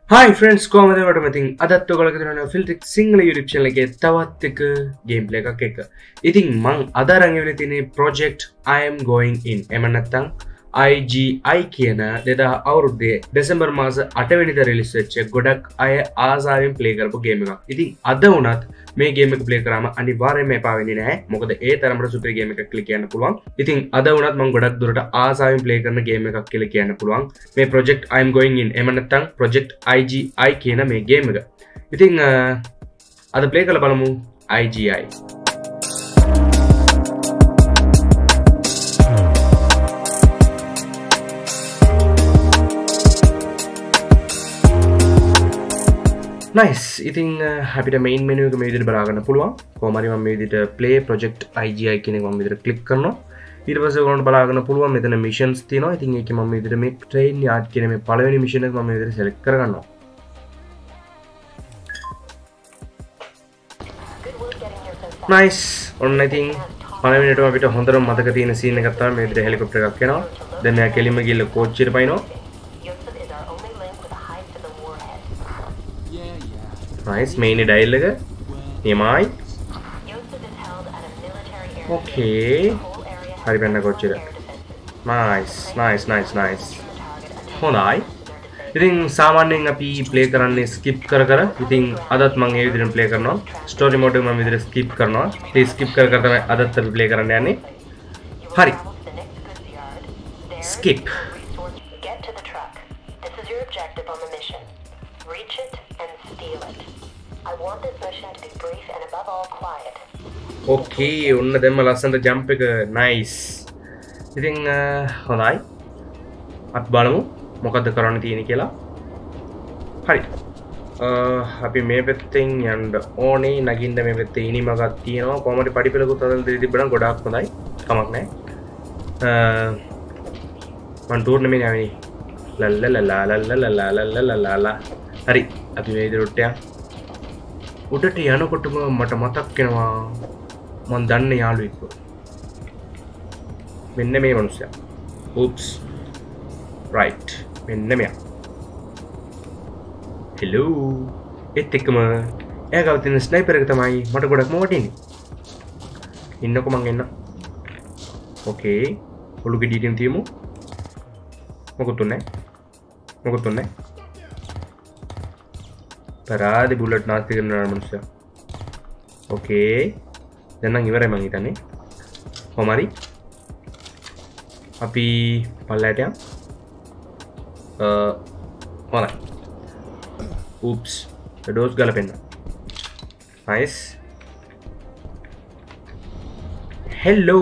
Hi friends, කොහමද ඔයාලට ඉතින් අදත් ඔයගොල්ලෝ කරන Filltrix සිංහල YouTube channel එකේ තවත් එක gameplay එකක් එක්ක. ඉතින් මම අද අරන් එවෙලා තියෙන්නේ project I am going in. එහෙම නැත්නම් IGI කියන 2000 අවුරුද්දේ දෙසැම්බර් මාස 8 වෙනිදා රිලීස් වෙච්ච ගොඩක් අය ආසාවෙන් ප්ලේ කරපු ගේම් එකක්. ඉතින් අද වුණත් මේ ගේම් එක ප්ලේ කරාම අනිවාර්යයෙන්ම එපා වෙන්නේ නැහැ. මොකද ඒ තරමට සුපර් ගේම් එකක් කියලා කියන්න පුළුවන්. ඉතින් අද වුණත් මම ගොඩක් දුරට ආසාවෙන් ප්ලේ කරන ගේම් එකක් කියලා කියන්න පුළුවන්. මේ project I am going in. එහෙම නැත්නම් project IGI කියන මේ ගේම් එක. ඉතින් අද ප්ලේ කරලා බලමු IGI. Nice. ඉතින් අපිට main menu එක මේ විදිහට බලා ගන්න පුළුවන්. කොහොම හරි මම මේ විදිහට play project IGI කියන එක මම විදිහට click කරනවා. ඊට පස්සේ ඔයගොල්ලන්ට බලා ගන්න පුළුවන් මෙතන missions තියෙනවා. ඉතින් ඒකේ මම මේ විදිහට මේ Trainyard කියන මේ පළවෙනි mission එක මම මේ විදිහට select කරගන්නවා. Nice. ඔන්න ඉතින් පළවෙනියටම අපිට හොඳටම මතක තියෙන scene එකක් තමයි මේ විදිහට helicopter එකක් එනවා. දැන් මෙයා කෙලින්ම ගිහලා coach එකට පයින්නවා. Nice, main dial එක නියමයි. Okay. හරි බැන්න කොච්චර. Nice. හොඳයි. ඉතින් සාමාන්‍යයෙන් අපි ප්ලේ කරන්නේ skip කර ඉතින් අදත් මම මේ විදිහට ප්ලේ කරනවා. story mode එක මම විදිහට skip කරනවා. ඒ skip කර තමයි අදත් අපි ප්ලේ කරන්න යන්නේ. හරි. skip. Get to the truck. This is your objective on the mission. Reach it and steal it. I want this mission to be brief and above all quiet. Okay, ඔන්න දැම්ම ලස්සනට jump එක nice. ඉතින් හොඳයි. අපි බලමු මොකද්ද කරන්න තියෙන්නේ කියලා. හරි. අපි මේ පැත්තෙන් යන්න ඕනේ. නගින්න මේ පැත්තේ ඉනිමගක් තියෙනවා. කොහමද පඩිපෙළකුත් අතන දෙවි තිබ්බනම් ගොඩාක් හොඳයි. කමක් නැහැ. මම ටූර්නමන්ට් යන්නේ. ලල්ලලලලලලලලලලලලල. හරි. අපි මේ විදිහට යන්න. උඩට යනකොටම මට මතක් වෙනවා මම දන්න යාළුවෙක්. මෙන්න මේ මිනිස්සයා. oops right මෙන්න මෙයා. hello ඒත් එක්කම එයාගාව තියෙන ස්නයිපර් එක තමයි මට ගොඩක්ම වටින්නේ. ඉන්නකො මං එන්න. okay ඔලු ගෙඩියෙන් තියමු. මොකුත් නැහැ. පරාදි බුලට් නාස්ති කරනවා මනුස්සයා. ඕකේ. දැන් නම් ඉවරයි මං හිතන්නේ. කොහොම හරි අපි පල්ලයට යමු. හොඳයි. oops. ඩෝස් ගලපෙන්න. nice. hello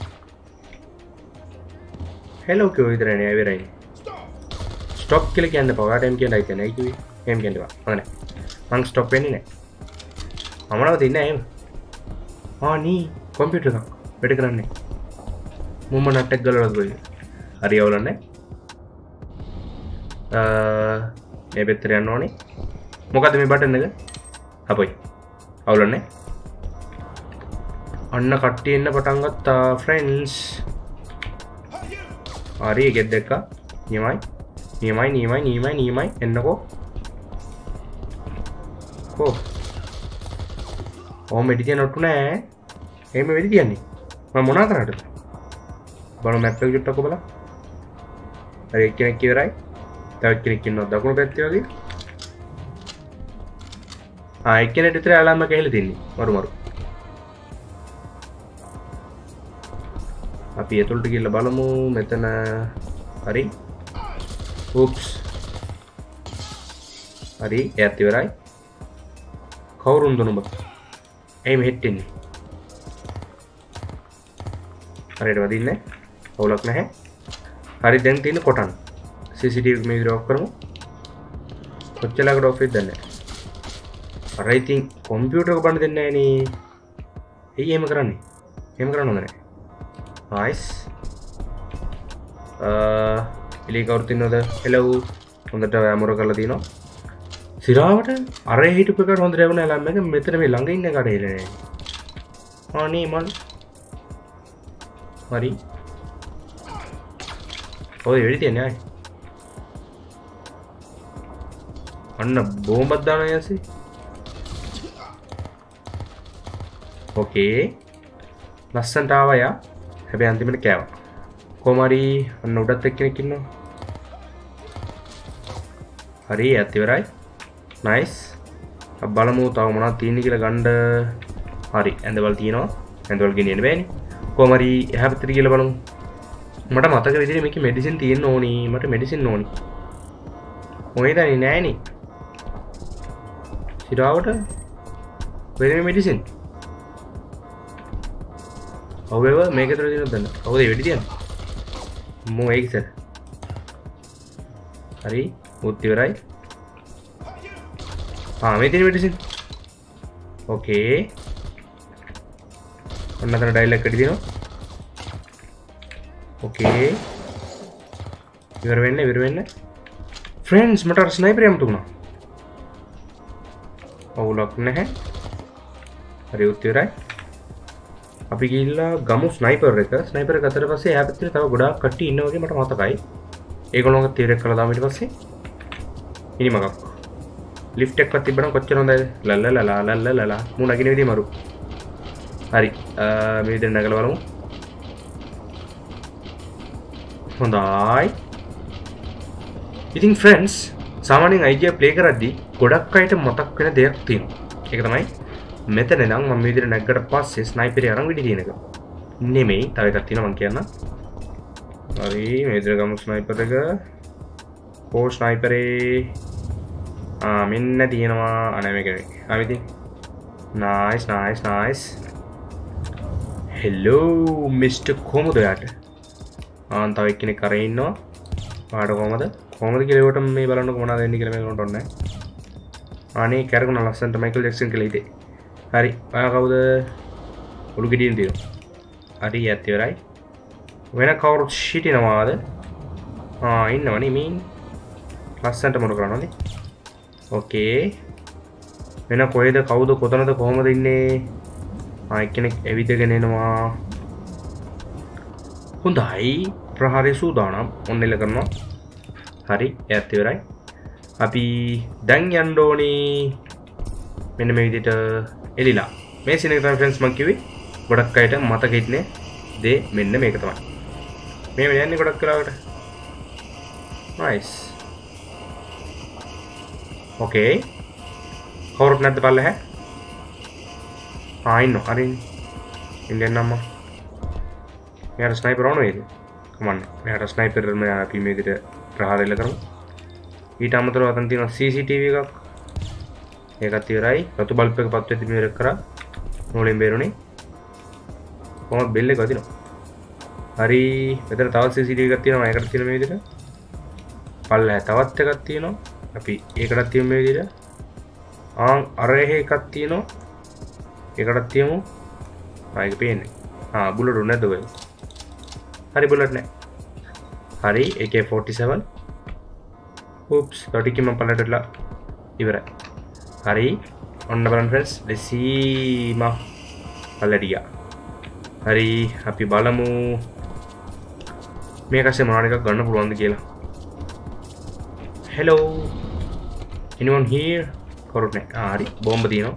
කියෝ ඉතරනේ ඉවරයි. stop කියලා කියන්න පවා ටයිම් කියන්නයි කියන්නේ. අයි කිව්වේ. එහෙම කියන්න බෑ. හොඳයි. මං ස්ටොප් වෙන්නේ නැහැ. මම නවතින්නේ නැහැ එහෙම. නේ කම්පියුටර් එකක් වැඩ කරන්නේ. මුම්ම නට්ටක් ගලවලා ගොයි. හරි අවුලන්නේ. මේ පැත්තට යන්න ඕනේ. මොකද්ද මේ බටන් එක? අපොයි. අවුලන්නේ. අන්න කට්ටිය එන්න පටන් ගත්තා ෆ්‍රෙන්ඩ්ස්. හරි ඒකෙත් දැක්කා. නියමයි එන්නකෝ. මෙඩි තියන්න ඔට්ටු නෑ. එහෙම වෙඩි තියන්නේ. මම මොනා කරන්නද? බලමු මැප් එක චුට්ටක් බලන්න. හරි එක්කෙනෙක් ඉවරයි. තව එක්කෙනෙක් ඉන්නවා දකුණු පැත්තේ වගේ. එක්කෙනෙක් විතර අලාම ගහලා තින්නේ. මරු. අපි එතනට ගිහලා බලමු මෙතන. හරි. oops. හරි එයාත් ඉවරයි. කවුරුන්ද නුඹ? එයිම හිටින්නේ. හරියට වදින්නේ. අවුලක් නැහැ. හරි දැන් තියෙන කොටන්. CCTV මේ විදිහට ඔෆ් කරමු. කොච්චරකට ඔෆ් වෙද්ද නැහැ. අර ඉතින් කම්පියුටර් එක බඳ දෙන්නේ නැහැ නේ. එයි එහෙම කරන්නේ. එහෙම කරන්න හොඳ නැහැ. nice. එලි කවුරුත් ඉන්නවද? hello. හොඳට වැමර කරලා තිනවා. සිරාවට අර හිටපු එකට හොඳට යවුණා ළම එක මෙතන මේ ළඟ ඉන්න එකට එන්නේ නැහැ. නේ මන්. හරි. ඔය වෙඩි තියන්නේ ආයි. අන්න බෝම්බක් දානවා යසි. ඕකේ. ලස්සනට ආවා යා. හැබැයි අන්තිමට කෑවා. කොමාරි අන්න උඩත් එක්කෙනෙක් ඉන්නවා. හරි ඇත් ඉවරයි. නයිස්. අපි බලමු තව මොනවද තියෙන්නේ කියලා ගන්න. හරි ඇඳවල තියෙනවා. ඇඳවල ගෙනියන්න බෑනේ. කොමාරි එහා පැත්තට ගිහලා බලමු. මට මතක විදිහට මේකේ මෙඩිසින් තියෙන්න ඕනි. මට මෙඩිසින් ඕනි. මොකේද නෑනේ. සිරාවට වෙන මෙඩිසින්. ඔව් මේක ඇතුලේ තියෙනවද දන්න. කවුද වෙඩි තියන්නේ? මෝ ඒක සර්. හරි මුත් ඉවරයි. මේ තියෙන මෙඩිසින්. ඕකේ. ඔන්න අතන ඩයලොග් එකක් තියෙනවා. ඕකේ. ඉවර වෙන්න. ෆ්‍රෙන්ඩ්ස් මට අර ස්නයිපර් යම් තුණා. අවුලක් නැහැ. හරි උත් ඉවරයි. අපි ගිහිල්ලා ගමු ස්නයිපර් එක. ස්නයිපර් එක ගත්තට පස්සේ එහා පැත්තේ තව ගොඩාක් කට්ටිය ඉන්නවා වගේ මට මතකයි. ඒගොල්ලෝන්ගේ තීරයක් කළා දාමු ඊට පස්සේ. ඉනි මගක්. ලිෆ්ට් එකක් තිබ්බනම් කොච්චර හොඳයිද? ලල්ලලලා මු නගින විදිය මරු. හරි. මේ විදිහට නගලා බලමු. හොඳයි. ඉතින් ෆ්‍රෙන්ඩ්ස් සාමාන්‍යයෙන් IGI ප්ලේ කරද්දී ගොඩක් අයට මතක් වෙන දෙයක් තියෙනවා. ඒක තමයි මෙතන නම් මම මේ විදිහට නැග්ගට පස්සේ ස්නයිපරේ අරන් විදි තියෙන එක. නෙමෙයි තව එකක් තියෙනවා මම කියන්න. හරි මේ විදිහට ගමු ස්නයිපර් එක. ඕ ස්නයිපරේ මෙන්න තියෙනවා. අනේ මේක නෙමෙයි. ඉතින් නයිස්. හෙලෝ මිස්ටර් කොහමද යාට? තව එක්කෙනෙක් කරේ ඉන්නවා. පාඩ කොහමද කියලා ඒකට මේ බලන්නකො මොනවද වෙන්නේ කියලා මේකට ඕනේ. අනේ කැරකුණ ලස්සනට මයිකල් ජැක්සන් කියලා හිතේ. හරි ඔයා කවුද? ඔලු ගෙඩියෙන් තියෙනවා. හරි යත් ඉවරයි. වෙන කවුරුත් හිටිනවාද? ඉන්නවනේ මීන්. ලස්සනට මොන කරනවද? ඕකේ. වෙන කොහෙද කවුද කොතනද කොහමද ඉන්නේ? එක්කෙනෙක් ඇවිදගෙන එනවා. හොඳයි ප්‍රහාරය සූදානම්. ඔන්න එල කරනවා. හරි යත් ඉවරයි. අපි දැන් යන්න ඕනේ මෙන්න මේ විදිහට එලිලා. මේ සීන් එක තමයි ෆ්‍රෙන්ඩ්ස් මම කිව්වේ. ගොඩක් අයට මතක හිටින්නේ දේ මෙන්න මේක තමයි. මේ යන්නේ ගොඩක් කාලකට. නයිස්. ඕකේ. කවුරුත් නැද්ද බලලා ඉන්නෝ. හරි. ඉන්දියන් නම්ම. මෙයාට ස්නයිපර් ඕන වේද? කමන්න. මෙයාට ස්නයිපර් මේ අපි මේ විදිහට ප්‍රහාර එල්ල කරමු. ඊට අමතරව අතන තියෙනවා CCTV එකක්. ඒකත් ඉවරයි. රතු බල්බ් එක පත් වෙද්දි මෙහෙර කරා. නෝලෙන් බේරුනේ. කොහොමද බෙල් එක වදිනවා. හරි. මෙතන තවත් CCTV එකක් තියෙනවා. ඒකට තියෙන මේ විදිහට. පල්ලෙහා තවත් එකක් තියෙනවා. අපි ඒකටත් තියමු මේ විදිහට. අර එකක් තියෙනවා. ඒකටත් තියමු. ඒක පේන්නේ. බුලට් උ නැද්ද ඔය? හරි බුලට් නැහැ. හරි AK47. oops ඩොටිකි මම පල්ලටලා ඉවරයි. හරි ඔන්න බලන්න ෆ්‍රෙන්ඩ්ස් දෙසීම පල්ලටියා. හරි අපි බලමු මේකසේ මොනවාර එකක් ගන්න පුළුවන්ද කියලා. hello anyone here? කවුරුත් නැහැ. හරි බෝම්බ තියෙනවා.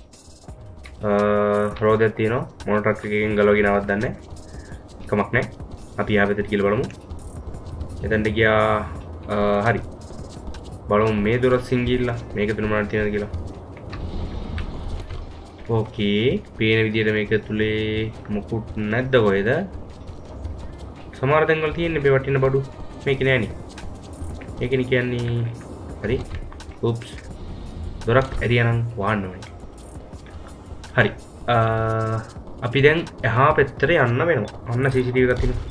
රෝදයක් තියෙනවා. මොන ට්‍රක් එකකින් ගලවගෙන ආවද දන්නේ නැහැ. කමක් නැහැ. අපි ආවෙත් කියලා බලමු. එතනට ගියා. හරි බලමු මේ දොරසින් ගිහිල්ලා මේක තුන මොනවද තියෙනවද කියලා. ඕකේ පේන විදියට මේක තුලේ මොකුත් නැද්ද කොහෙද? සමහර තැන්වල තියෙන්නේ මේ වටින බඩු. මේක නෑනේ. ඒකනේ කියන්නේ. හරි. oops දොරක් ඇරියානම් වහන්න ඕනේ. හරි. අපි දැන් එහා පැත්තට යන්න වෙනවා. අන්න CCTV එකක් තියෙනවා.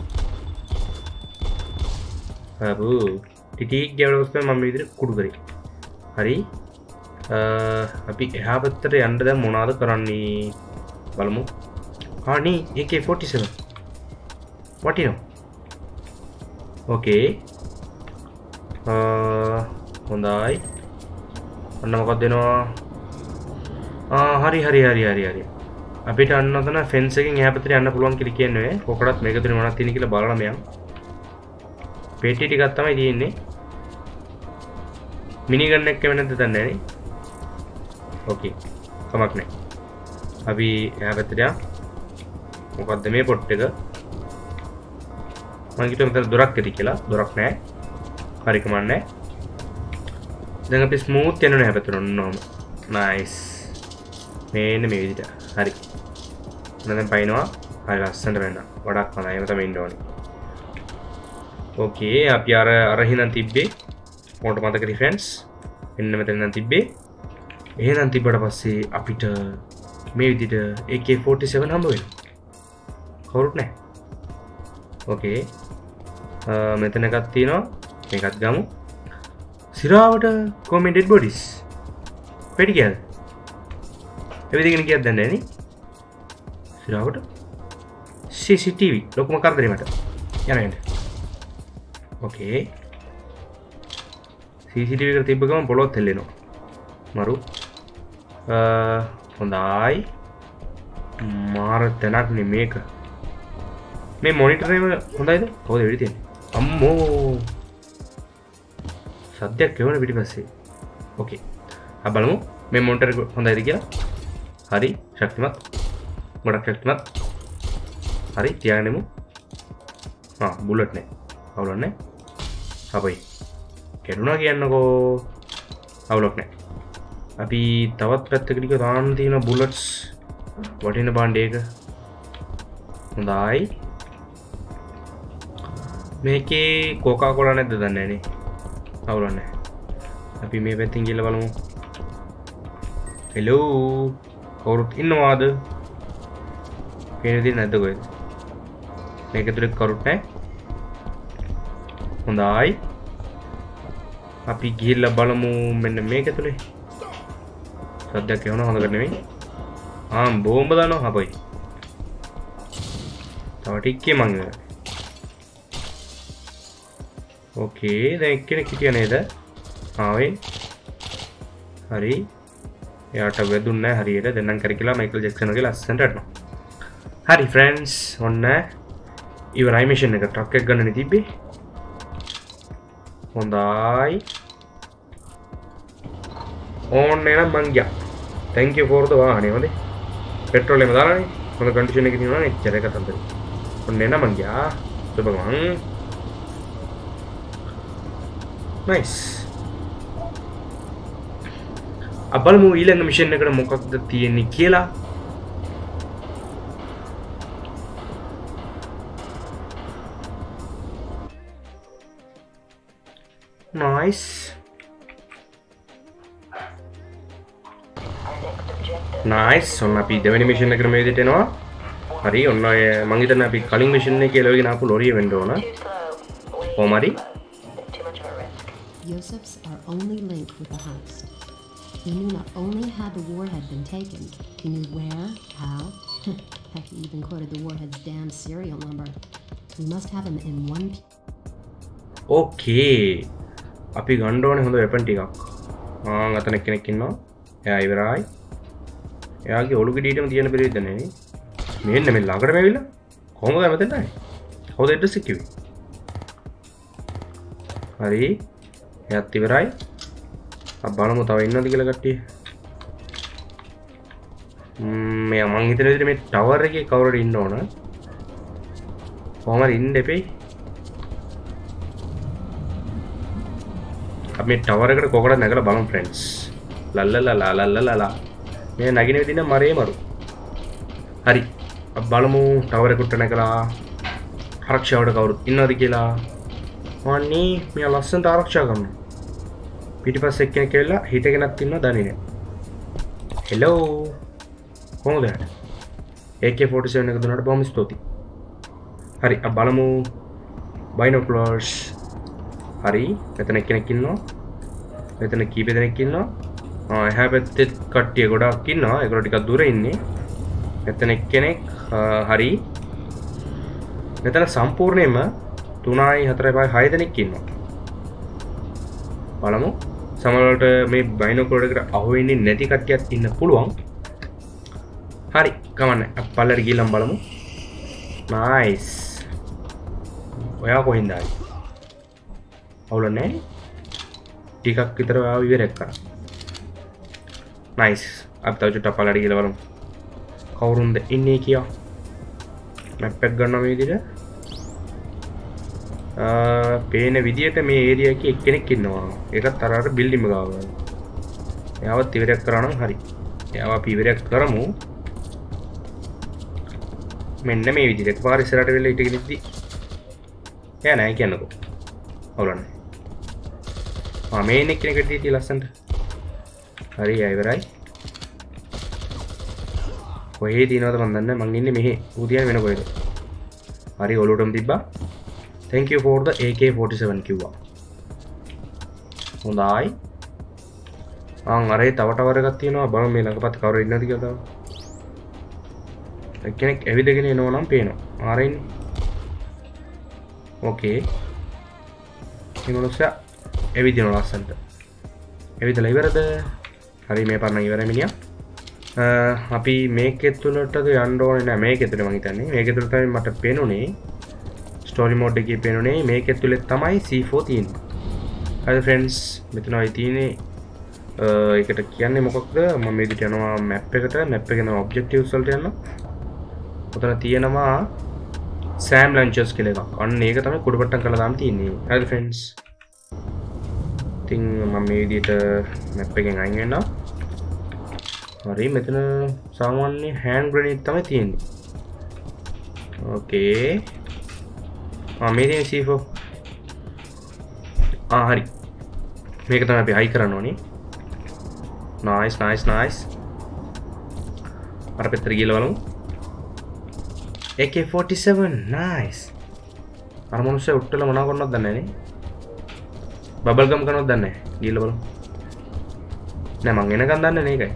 ටිටික් ගෑවලොස්පේ මම මේ විදිහට කුඩු කරේ. හරි. අපි එහා පැත්තට යන්න දැන් මොනවද කරන්නේ බලමු. නේ AK47 වටිනවා. ඕකේ. හොඳයි. අන්න මොකක්ද දෙනවා? හරි. අපිට අන්න ඔතන ෆෙන්ස් එකෙන් එහා පැත්තට යන්න පුළුවන් කියලා කියන්නේ. කොකටත් මේක තුනේ මොනවද තියෙන්නේ කියලා බලලා මෙයන්. පෙට්ටි ටිකක් තමයි තියෙන්නේ. මිනි ගන්න එක වෙනද දන්නේ නැහැ නේ. ඕකේ. කමක් නැහැ. අපි එහා පැත්තට යමු. මොකද්ද මේ පොට් එක? මම හිතුවා මෙතන දොරක් ඇති කියලා. දොරක් නැහැ. හරි කමක් නැහැ. දැන් අපි ස්මූත් යනවා එහා පැත්තට ඔන්නෝම. නයිස්. මේන්න මේ විදිහට. හරි. දැන් පයින්නවා. හරි ලස්සනට වෙන්න. වඩාක් හොඳයි. එහෙම තමයි ඉන්න ඕනේ. ඕකේ අපි අර හිනම් තිබ්බේ. මොකට මතකද ෆ්‍රෙන්ඩ්ස්? මෙන්න මෙතන නම් තිබ්බේ. එහෙනම් තිබ්බට පස්සේ අපිට මේ විදිහට AK47 හම්බ වෙනවා. කවුරුත් නැහැ. ඕකේ. මෙතන එකක් තියෙනවා. මේකත් ගමු. සිරාවට කොමෙන් ඩෙඩ් බොඩිස්. පෙටි කියද? එවිදගෙන කියද්ද දන්නේ නේ. සිරාවට CCTV ලොකුම කරදරේ මට. යන්න. ඕකේ. CCTV එකට තිබ්බ ගමන් පොළොත් හෙල්ලෙනවා. මරු. හොඳයි. මාර තැනක් නේ මේක. මේ මොනිටර් එක හොඳයිද? කොහොමද වෙඩි තියෙන්නේ? අම්මෝ. සද්දයක් එවන පිටිපස්සේ. ඕකේ. අපි බලමු මේ මොනිටර් එක හොඳයිද කියලා. හරි. ශක්තිමත්. ගොඩක් ශක්තිමත්. හරි තියාගෙනමු. බුලට් නැහැ. අවුලක් නැහැ. අපයි. කැඩුනා කියන්නකෝ. අවුලක් නැහැ. අපි තවත් පැත්තකට ගිහලා දාන්න තියෙන බුලට්ස් වටින බණ්ඩේක. හොඳයි. මේකේ කොකාකෝලා නැද්ද දන්නේ නැහැ නේ. අවුලක් නැහැ. අපි මේ පැත්තෙන් ගිහලා බලමු. හෙලෝ. කවුරුත් ඉන්නවාද? පේන දෙයක් නැද්ද කොහෙද? මේක ඇතුලේ කවුරුත් නැහැ. හොඳයි. අපි ගිහිල්ලා බලමු මෙන්න මේක ඇතුලේ. සද්දයක් එනවා හොඳකට නෙමෙයි. බෝම්බ දානවා අපයි. තව ටිකේ මං ඉවරයි. ඕකේ දැන් එක්කෙනෙක් හිටියා නේද? ආවේ. හරි. එයාට වැදුන්නේ නැහැ හරියට. දැන් නම් කරකිලා මයිකල් ජැක්සන් වගේ ලස්සනට යනවා. හරි ෆ්‍රෙන්ඩ්ස් ඔන්න ඉවරයි මිෂන් එක. ට්‍රක් එක ගන්න තිබ්බේ. හොඳයි. ඕන්නේ නම් මං ගියා. thank you for the වාහනේ හොඳේ. පෙට්‍රෝල් එම දාලානේ. හොඳ කන්ඩිෂන් එකේ තියෙනවා නේ. එච්චර එක තමයි. ඔන්නේ නම් මං ගියා. සුබගමන්. nice. අපල්මු ඊළඟ මිෂන් එකට මොකක්ද තියෙන්නේ කියලා. nice. nice. ඔන්න අපි දෙවෙනි මිෂන් එකට මේ විදිහට එනවා. හරි ඔන්න ඔය මං හිතන්නේ අපි කලින් මිෂන් එකේ ලෝගෙන ආපු ලොරිය වෙන්න ඕන. කොහොම හරි. Joseph's our only link with the heist. He knew not only how the war had been taken, he knew where, how. Heck, he even quoted the warhead's damn serial number. We must have him in one. Okay. අපි ගන්න ඕනේ හොඳ weapon ටිකක්. අතන කෙනෙක් ඉන්නවා. එයා ඉවරයි. එයාගේ ඔලු ගෙඩියටම තියෙන පෙරෙද්ද නේ. මෙන්න මේ ළඟටම ඇවිල්ලා. කොහොමද මෙතෙන්ට ආවේ? කවුද ඇඩ්‍රස් එක කිව්වේ? හරි. එයාත් ඉවරයි. අපි බලමු තව ඉන්නවද කියලා කට්ටිය. මේ මං හිතන විදිහට මේ ටවර් එකේ කවුරුද ඉන්න ඕන. කොහොම හරි ඉන්න දෙපේ. අපි මේ ටවර් එකට කොකඩ නැගලා බලමු ෆ්‍රෙන්ඩ්ස්. ලල්ලලලලලලලා. මේ නැගින විදිහ මරේ මරු. හරි. අපි බලමු ටවර් එකට නැගලා ආරක්ෂාවට කවුරුත් ඉන්නවද කියලා. අනේ මේ ලස්සනට ආරක්ෂා කරනවා. පිටිපස්සේ එක්කෙනෙක් කියලා හිටගෙනත් ඉන්නවා දන්නේ නැහැ. හෙලෝ. කොහොමද? AK47 එක දුන්නාට බොහොම ස්තුතියි. හරි අපි බලමු බයිනොකුලර්ස්. හරි මෙතන එක්කෙනෙක් ඉන්නවා. මෙතන කීප දෙනෙක් ඉන්නවා. එහා පැත්තේ කට්ටිය ගොඩක් ඉන්නවා. ඒගොල්ලෝ ටිකක් දුර ඉන්නේ. මෙතන එක්කෙනෙක් හරි. මෙතන සම්පූර්ණයෙන්ම 3යි 4යි 5යි 6 දෙනෙක් ඉන්නවා. බලමු. සමහරවිට මේ බයිනොකුලර් එකට අහු වෙන්නේ නැති කට්ටියක් ඉන්න පුළුවන්. හරි කමන්නේ. අපි පල්ලෙට ගිහලා බලමු. නයිස්. ඔයා කොහෙන්ද ආවේ? අවුල නැහැ. ටිකක් විතර ආව ඉවරයක් කරා. නයිස්. අපි තව චුට්ටක් පළලට ගිහලා බලමු. කවුරුන්ද ඉන්නේ කියලා. මැප් එක ගන්නවා මේ විදිහට. පේන විදිහට මේ ඒරියා එකේ එක්කෙනෙක් ඉන්නවා. ඒකත් අර බිල්ඩින්ග් ගාව. එයාවත් ඉවරයක් කරා නම් හරි. එයාව අපි ඉවරයක් කරමු. මෙන්න මේ විදිහට පාර ඉස්සරහට වෙලා ඉඳගෙන ඉද්දි එයා නෑ කියන්නකෝ. අවුලන්නේ. මේන එක්කෙනෙක්ට දීති ලස්සනට. හරි ඉවරයි. කොහේ තියනවද මන් දන්නේ මං ඉන්නේ මෙහෙ. ඌ තියන්නේ වෙන කොහෙද? හරි ඔලුවටම තිබ්බා. Thank you for the AK47 කිව්වා. හොඳයි. අරේ තව ටවර් එකක් තියෙනවා. බලමු මේ ළඟපත් කවුරු ඉන්නවද කියලා තව. එක්කෙනෙක් ඇවිදගෙන එනවා නම් පේනවා. ආරේ ඉන්නේ. ඕකේ. මේ මොනසයා ඇවිදිනවා ලස්සනට. ඇවිදලා ඉවරද? හරි මේ පාරණ ඉවරයි මිනිහා. අපි මේකේ තුලටද යන්න ඕනේ නෑ. මේකේ තුල මං හිතන්නේ. මේකේ තුල තමයි මට පේනුනේ. ස්ටෝරි මෝඩ් එකේ පේනුනේ මේකේ තුල තමයි C4 තියෙන්නේ. හරි ෆ්‍රෙන්ඩ්ස් මෙතනයි තියෙන්නේ. ඒකට කියන්නේ මොකක්ද? මම මේ විදිහට යනවා මැප් එකට. මැප් එකේ නම ඔබ්ජෙක්ටිව්ස් වලට යනවා. උතන තියෙනවා සෑම් ලන්චර්ස් කියලා එකක්. අන්න ඒක තමයි කුඩපට්ටම් කරලා දාන්න තියෙන්නේ. හරි ෆ්‍රෙන්ඩ්ස්. ඉතින් මම මේ විදිහට මැප් එකෙන් අයින් වෙනවා. හරි මෙතන සාමාන්‍ය හෑන්ඩ් ග්‍රනේඩ් තමයි තියෙන්නේ. ඕකේ. මේ තියෙන C4. හරි. මේක තමයි අපි හයි කරන්න ඕනේ. Nice nice nice. අර පැත්තට ගිහලා බලමු. AK47 nice. අර මොනුස්සේ උට්ටල මොනවා කරනවද දන්නේ නැහැ නේ. බබල් ගම් කරනවද දන්නේ නැහැ. ගිහලා බලමු. නෑ මං එනකන් දන්නේ නැහැ ඒකයි.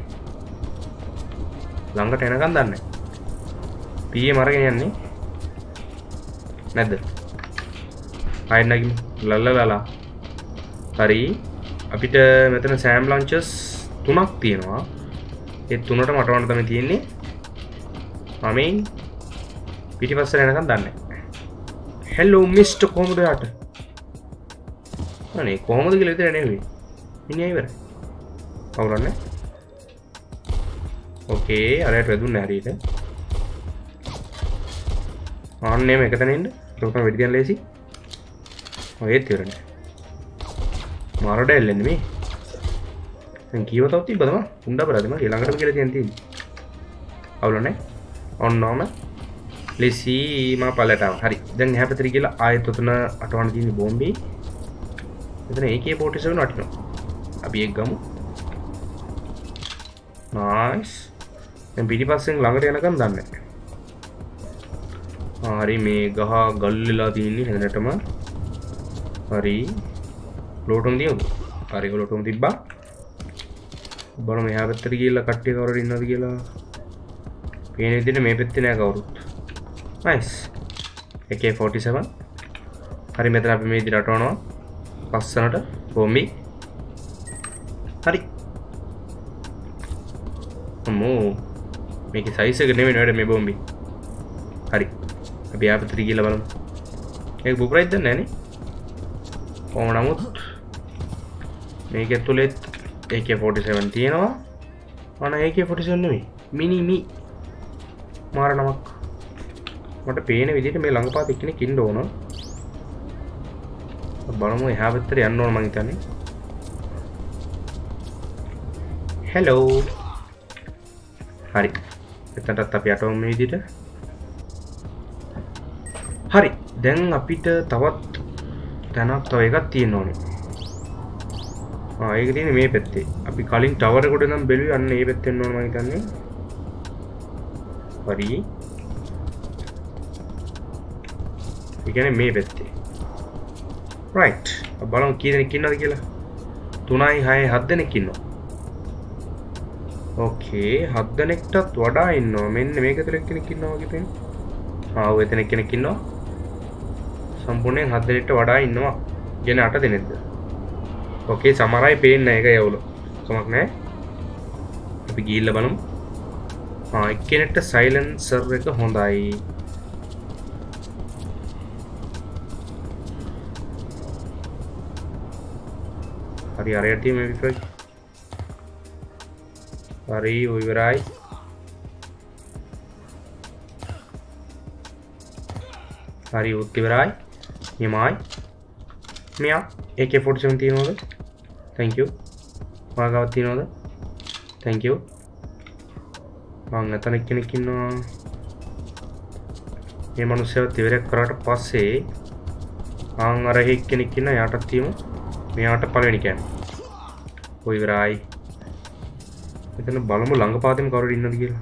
ළඟට එනකන් දන්නේ. PM අරගෙන යන්නේ. නැද්ද? ආයෙත් නැගිමු. ලල්ලලලා. හරි. අපිට මෙතන සෑම් ලන්චර්ස් 3ක් තියෙනවා. ඒ 3ට මට වන්න තමයි තියෙන්නේ. මම පිටිපස්සට එනකන් දන්නේ. හෙලෝ මිස්ටර් කොහමද යාට? අනේ කොහමද කියලා විතර නෙවෙයි. මිනිහා ඉවරයි. කවුරුන්නේ? ඕකේ අරයට වැදුන්නේ හරියට. ආන්නේ මේකතන ඉන්න. ඒක තමයි වෙඩි ගන්න ලේසි. ඔයත් ඉවරනේ. මාරඩ එල්ලන්නේ මේ. දැන් කීවතක් තිබ්බද මම? උණ්ඩා බරද මම ඊළඟටම කියලා තියන්නේ. අවුලනේ. ඔන්නෝම ලේසි මා පළලට ආවා. හරි. දැන් එහා පැත්තට ගිහලා ආයෙත් උතන අටවන්න තියෙන බෝම්බේ. එතන AK47 වටිනවා. අපි ඒක ගමු. නයිස්. දැන් පිටිපස්සෙන් ළඟට යනකම් දන්නේ නැහැ. හරි මේ ගහ ගල් වෙලා තියෙන්නේ හැදෙනටම. හරි. ලෝටම් දියුද? හරි ලෝටම් තිබ්බා. බලමු එහා පැත්තට ගිහලා කට්ටිය කවුරුද ඉන්නවද කියලා. පේන විදිහට මේ පැත්තේ නෑ කවුරුත්. නයිස්. AK47. හරි මෙතන අපි මේ විදිහට අටවනවා. පස්සනට බෝම්බි. හරි. අම්මෝ මේකේ සයිස් එක නෙමෙයි නේද මේ බෝම්බි. හරි. අපි ආපතට ගිහලා බලමු. ඒක බුප්‍රයිද දන්නේ නැනේ. කොහොම නමුත් මේකේ තුලෙත් AK47 තියෙනවා. අනේ AK47 නෙමෙයි. මිනි මි මාර නමක්. මට පේන විදිහට මේ ළඟපාත එක්කෙනෙක් ඉන්න ඕන. බලමු එහා පැත්තට යන්න ඕන මං හිතන්නේ. හෙලෝ. හරි. එතනටත් අපි යටවමු මේ විදිහට. හරි. දැන් අපිට තවත් තැනක් තව එකක් තියෙන්න ඕනේ. ඒක තියෙන්නේ මේ පැත්තේ. අපි කලින් ටවර් එකට නම් බැලුවේ අන්න මේ පැත්තෙන් යන්න ඕන මම හිතන්නේ. හරි. ඒ කියන්නේ මේ පැත්තේ. right. බලමු කී දෙනෙක් ඉන්නවද කියලා. 3යි 6යි 7 දෙනෙක් ඉන්නවා. ඕකේ 7 දෙනෙක්ටත් වඩා ඉන්නවා. මෙන්න මේක තුල කෙනෙක් ඉන්නවා වගේ පේනවා. ඔය එතන කෙනෙක් ඉන්නවා. සම්පූර්ණයෙන් 7 දෙනෙක්ට වඩා ඉන්නවා. කියන්නේ 8 දෙනෙක්ද? ඕකේ සමහරයි පේන්නේ නැහැ ඒක යවලු. කමක් නැහැ. අපි ගිහිල්ලා බලමු. එක්කෙනෙක්ට සයිලන්සර් එක හොඳයි. හරි අරයට තියෙන මේ විතරයි. හරි ඔය ඉවරයි. හරි උත් ඉවරයි. නියමයි. මෙයා AK47 තියෙනවද? thank you. වාගාවක් තියෙනවද? thank you. මං අතන කෙනෙක් ඉන්නවා. මේ මිනිස්සුව ඉවරයක් කරාට පස්සේ ආන් අර හේක් කෙනෙක් ඉන්න යාටත් තියමු. මෙයාට පළවෙනි කෑම. ඔය ඉවරයි. එතන බලමු ළඟපාතේම කවුරුද ඉන්නවද කියලා.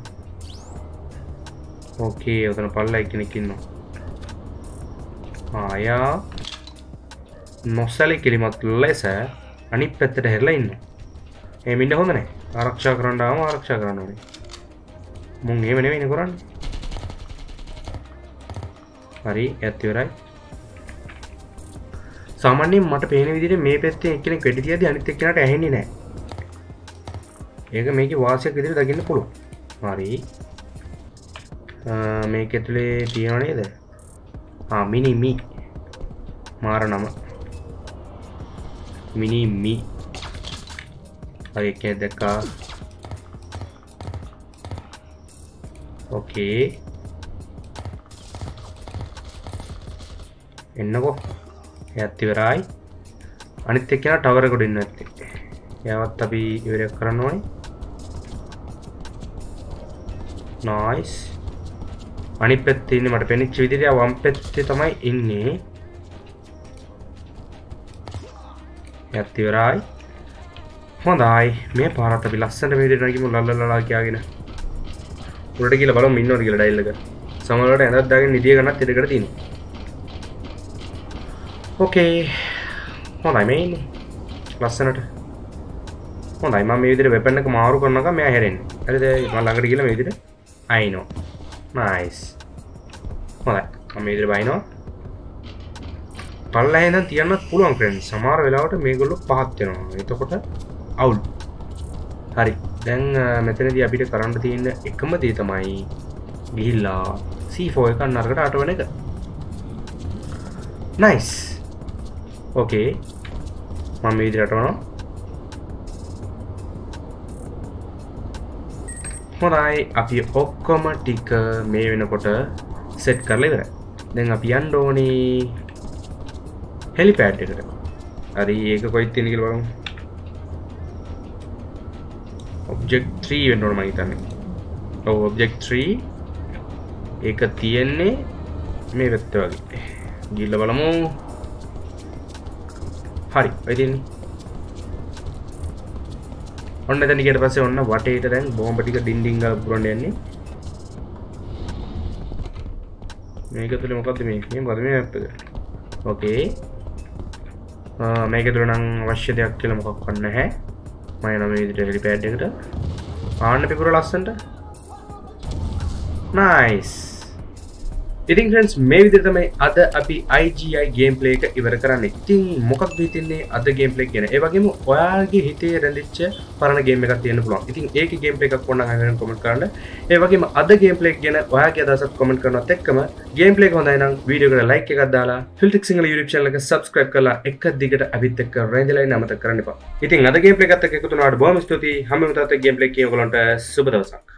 ඕකේ උතන පල්ලයි කෙනෙක් ඉන්නවා. ආයා නොසැලකිලිමත් ලෙස අනිත් පැත්තට හැරිලා ඉන්නවා. එහෙම ඉන්න හොඳ නැහැ. ආරක්ෂා කරන්න ආවම ආරක්ෂා කරන්න ඕනේ. මුන් එහෙම නෙවෙයිනේ කරන්නේ. හරි එයත් ඉවරයි. සාමාන්‍යයෙන් මට පේන විදිහට මේ පැත්තේ එක්කෙනෙක් වෙඩි තියදී අනිත් එක්කෙනාට ඇහෙන්නේ නැහැ. ඒක මේකේ වාසියක් විදිහට දකින්න පුළුවන්. හරි. මේක ඇතුලේ තියනව නේද? මිනි මී. මාර නම. මිනි මී. හරි ඒක දැක්කා. ඕකේ. එන්නකෝ. එයත් ඉවරයි. අනිත් එක්කෙනා ටවර් එකට ඉන්න නැත්තේ. එයාවත් අපි ඉවරයක් කරන්න ඕනේ. නයිස්. අනිත් පැත්තේ ඉන්නේ මට පෙනිච්ච විදිහට වම් පැත්තේ තමයි ඉන්නේ. එයත් ඉවරයි. හොඳයි. මේ පාරත් අපි ලස්සනට මේ විදිහට නගිමු ලල්ලලලා කියලාගෙන. උඩට කියලා බලමු ඉන්නවද කියලා ඩයල් එක. සමහර වෙලාවට ඇඳක් දාගෙන නිදිය ගන්නත් ඉඩකට තියෙනවා. ඕකේ. හොඳයි මේ ඉන්නේ. ලස්සනට. හොඳයි මම මේ විදිහට වෙපන් එක මාරු කරනකම් මෙයා හැරෙන්නේ. හරිද? මම ළඟට ගිහලා මේ විදිහට අයිනෝ. නයිස්. හොඳයි. මම මේ විදිහට බයිනවා. පල්ලෙන් ඉඳන් තියන්නත් පුළුවන් ෆ්‍රෙන්ඩ්ස්. සමහර වෙලාවට මේගොල්ලෝ පහත් වෙනවා. එතකොට අවුල්. හරි. දැන් මෙතනදී අපිට කරන්න තියෙන එකම දේ තමයි ගිහිල්ලා C4 එක නරකට අටවන එක. නයිස්. ඕකේ. මම මේ විදිහට අටවනවා. හොඳයි අපි ඔක්කොම ටික මේ වෙනකොට සෙට් කරලා ඉවරයි. දැන් අපි යන්න ඕනේ හෙලිපෑඩ් එකට. හරි ඒක කොයිද තියෙන්නේ කියලා බලමු. ඔබ්ජෙක්ට් 3 වෙන්න ඕන මම හිතන්නේ. ඔව් ඔබ්ජෙක්ට් 3 ඒක තියෙන්නේ මේ පැත්ත වගේ. ගිහිල්ලා බලමු. හරි ඔය තියෙන්නේ. ඔන්න එතන ගියට පස්සේ ඔන්න වටේට දැන් බෝම්බ ටික ඩින් ඩින් ගාලා පුරන්න යන්නේ. මේක තුල මොකද්ද මේ? මේ මොකද්ද මේ මැප් එක? ඕකේ. මේක තුල නම් අවශ්‍ය දෙයක් කියලා මොකක්වත් නැහැ. මම යනවා මේ විදිහට හෙලිපෑඩ් එකට. ආන්න පිපුර ලස්සනට. නයිස්. ඉතින් ෆ්‍රෙන්ඩ්ස් මේ විදිහට තමයි අද අපි IGI ගේම් ප්ලේ එක ඉවර කරන්නේ. ඉතින් මොකක්ද හිතන්නේ අද ගේම් ප්ලේ ගැන? ඒ වගේම ඔයාලගේ හිතේ රැඳිච්ච පරණ ගේම් එකක් තියෙන්න පුළුවන්. ඉතින් ඒකේ ගේම් ප්ලේ එකක් ඕන නම් අහගෙන කමෙන්ට් කරන්න. ඒ වගේම අද ගේම් ප්ලේ ගැන ඔයාගේ අදහසත් කමෙන්ට් කරනවත් එක්කම ගේම් ප්ලේ එක හොඳයි නම් වීඩියෝ එකට ලයික් එකක් දාලා Filltrix සිංහල YouTube channel එක subscribe කරලා එක දිගට අපිත් එක්ක රැඳිලා ඉන්න අමතක කරන්න එපා. ඉතින් අද ගේම් ප්ලේ එකත් එක්ක එකතු වුණාට බොහොම ස්තුතියි. හැමෝම තාත්තේ ගේම් ප්ලේ කියන ඔයගලන්ට සුබ දවසක්.